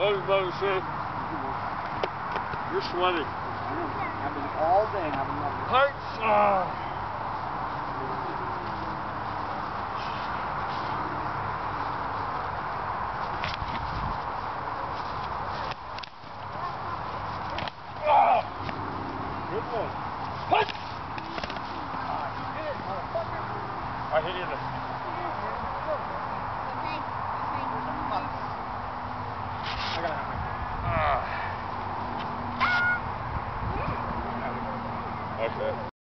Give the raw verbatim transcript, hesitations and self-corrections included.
Love you, brother, sir. You're sweaty. I've been all day having love. Heights. Oh. Oh. Good one. Heights. Ah, you hit it, motherfucker. I hit it.